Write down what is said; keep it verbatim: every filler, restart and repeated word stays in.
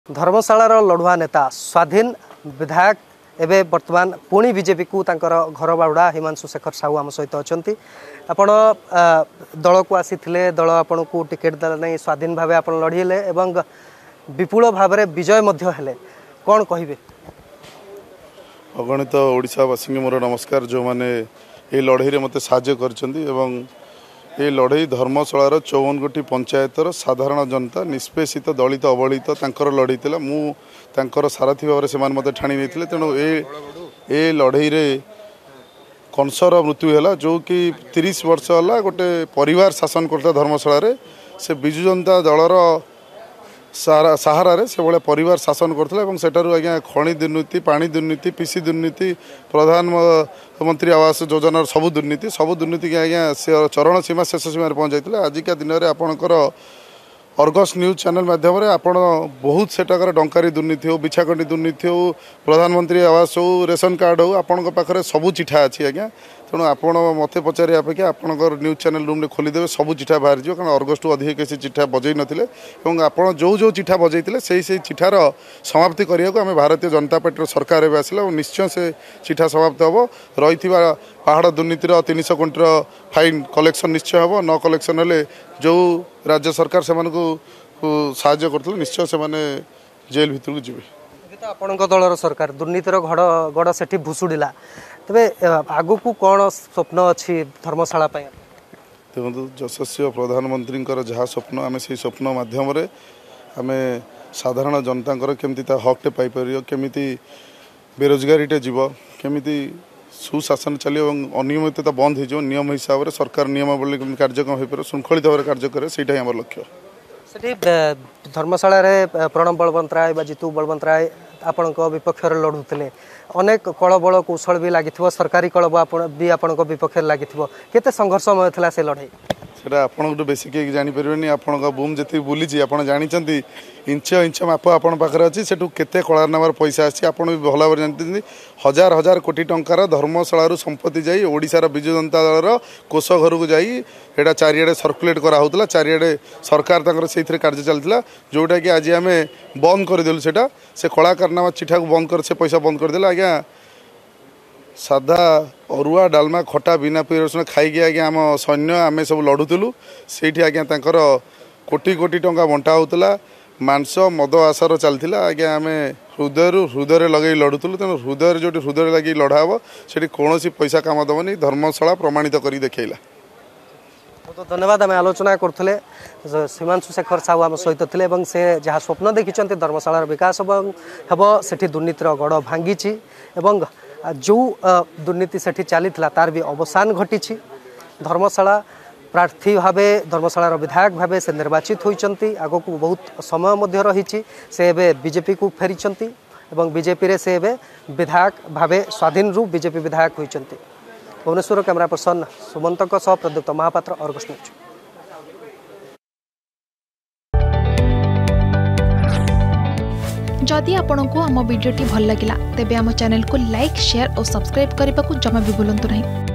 धर्मशालार लड़ुआ नेता स्वाधीन विधायक एवं बर्तमान पुणी बीजेपी को तांकर घर बाहुड़ा हिमांशु शेखर साहू आम सहित अच्छा आपण दल को आसी दल आपण को टिकेट देला नहीं स्वाधीन भाव आप लड़ीले एवं विपुल भाव में विजय हेले कौन कहे अगणित ओडिशावासी मोर नमस्कार जो मैंने ये लड़ई मत साहाय्य कर ये लड़ई धर्मशालार चौवन गोटी पंचायतर साधारण जनता निष्पेषित दलित अवहेलित तांकर लड़ई थिला मु तांकर सारथी भाव से मत ठाणी नहीं तेणु ए लड़ई रे कंसर मृत्यु है जो कि तीस वर्ष है गोटे परिवार शासन करता धर्मशाला से बिजु जनता दलर सारा सहारा से भाया परिवार शासन करता आज्ञा खनि दुर्नीति पानी दुर्नीति पीसी दुर्नीति प्रधानमंत्री आवास योजनार सबू दुर्नीति सबू दुर्नीति की आज्ञा से चरण सीमा शेष सीमार पहुँच जाते आजिका दिन में आपणकर अर्गस न्यूज चैनल माध्यम आपण बहुत सेटाकर डंकारी दुर्नीति हो बिछाकंडी दुर्नीति हो प्रधानमंत्री आवास हो रेशन कार्ड हो आपण पाखे सबू चिठा अच्छी आज्ञा तेणु आपण मत पचारे अपेक्षा आपंकर न्यूज चैनल रूम खोलीदेवे सबू चिठा बाहर जाओ कारण अर्गस टू अधिक किसी चिठा बजई नथिले एवं आपण जो जो चिठा बजई से से चिठार समाप्ति करने को आम भारतीय जनता पार्टी सरकार एवं आसला और निश्चय से चिठा समाप्त हम रही पहाड़ दुर्नीतिर तीन सौ कोटी फाइन कलेक्शन निश्चय हम न कलेक्शन हेले जो राज्य सरकार से साहाय्य करते निश्चय से जेल भितर को जी तो आपण दलर सरकार दुर्नीतिर घड़ गड़ से भुशुड़ा तेरे आगु को कौन स्वप्न अच्छी धर्मशाला देखो यशस्वी प्रधानमंत्री जहाँ स्वप्न आम से स्वप्न मध्यम आम साधारण जनता केमती हकटे पाइपर केमी बेरोजगारीटे जीव केमी सुशासन चलो अनियमितता बंद हो नियम हिसाब से सरकार नियमावली कार्यक्रम हो पारे श्रृंखलित भाव कार्य करे से आम लक्ष्य से धर्मशाला प्रणब बलवंत राय जितू बलवंत राय आपण विपक्ष लड़ुले अनेक कल बल कौशल भी लगी सरकारी कल भी आपण विपक्ष लगी केते संघर्षमय था से लड़ाई सेटा आपन बेसी किए जानीपर आपण बुम जी बुली आप जानते इंच इंच माप आपण पाखे अच्छी से केते कलारनामार पैसा आसी आप भी भल भाव जानते हजार हजार कोटी टंकार धर्मशाला संपत्ति जाई ओडिशार बिजु जनता दलर कोष घर को जाई एटा चारिआडे सर्कुलेट कराला चारिआडे सरकार तंकर से कार्य चलता जोटा कि आज आम बंद करदेलु सेटा से कलाकारनामा चिठा को बंद कर से पैसा बंद करदेला आज्ञा साधा अरुआ डालमा खटा बिना पिआज रसुण खाई आज्ञा आम सैन्य आम सब लड़ुलु से आज्ञा तांकर कोटी कोटी टंका बंटा होता मांस मद आशार चलता आज्ञा आम हृदय हृदय लगे लड़ुलु तेणु हृदय जो हृदय लगे लड़ा हम से कौन पैसा कम दबनी धर्मशाला प्रमाणित कर देखला बहुत धन्यवाद आम आलोचना करते हिमांशु शेखर साहू आम सहित थे से जहाँ स्वप्न देखी धर्मशालार विकास हम से दुर्नीतिर गड़ भांगी जो दुर्नीति से चली तार भी अवसान घटी धर्मशाला प्रार्थी भाव धर्मशालार विधायक भाव से निर्वाचित होती आग को बहुत समय रही से बीजेपी को फेरी बीजेपी रे से विधायक भाव स्वाधीन रू बीजेपी विधायक होती भुवनेश्वर कैमरा पर्सन सुमंत प्रदीप्त महापात्र अर्गस न्यूज। जदि आपंक आम भिडी भल लगा तेब आम चैनल को लाइक शेयर और सब्सक्राइब करने को जमा भी भूलु नहीं।